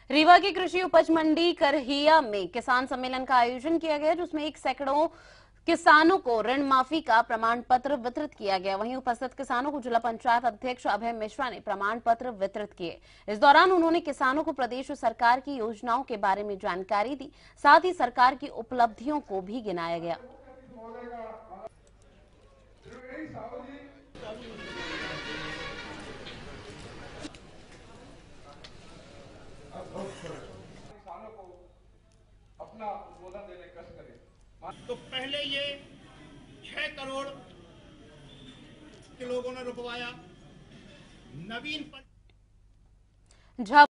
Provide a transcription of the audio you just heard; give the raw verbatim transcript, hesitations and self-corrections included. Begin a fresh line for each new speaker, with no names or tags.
रीवा की कृषि उपज मंडी करहिया में किसान सम्मेलन का आयोजन किया गया, जिसमें एक सैकड़ों किसानों को ऋण माफी का प्रमाण पत्र वितरित किया गया। वहीं उपस्थित किसानों को जिला पंचायत अध्यक्ष अभय मिश्रा ने प्रमाण पत्र वितरित किए। इस दौरान उन्होंने किसानों को प्रदेश सरकार की योजनाओं के बारे में जानकारी दी, साथ ही सरकार की उपलब्धियों को भी गिनाया गया।
किसानों को अपना उत्पादन देने कष्ट करें।
तो पहले ये छह करोड़ के लोगों ने रुकवाया। नवीन